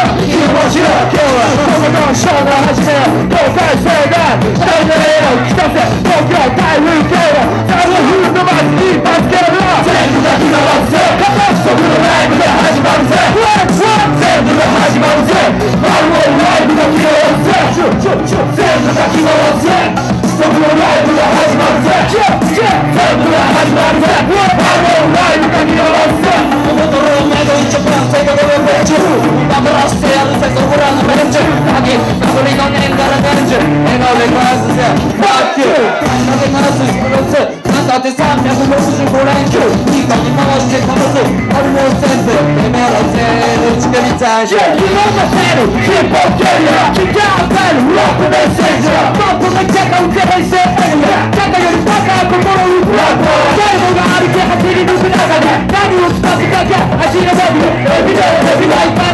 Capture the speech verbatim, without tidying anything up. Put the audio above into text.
気持ちの今日はこのショーの始め公開性が大の絵を着たせ東京台風系はサブフードマス一発系の全部が決まるぜ僕のライブが始まるぜ全部が始まるぜワンウェイライブが決まるぜ全部が決まるぜ僕のライブが始まるぜ全部が始まるぜワンウェイライブが決まるぜ元のメド一番正確なベンチ今ぶらしてやるぜそこらのベンチ鍵残りの年から年中笑顔で返すぜ Fuck you なぜならすしプロスなんだってさんびゃくろくじゅうご連休いいかに回してかますあるもん全部てめえら全部作りたいし昨日のせるヒップホップキャリア時間を変えるロックメッセージもっとめっちゃか受けないせエリア中よりバカ心打つラップ最後が歩き走り抜く中で何を使ってかけ走りのボビーエビデイエビデイ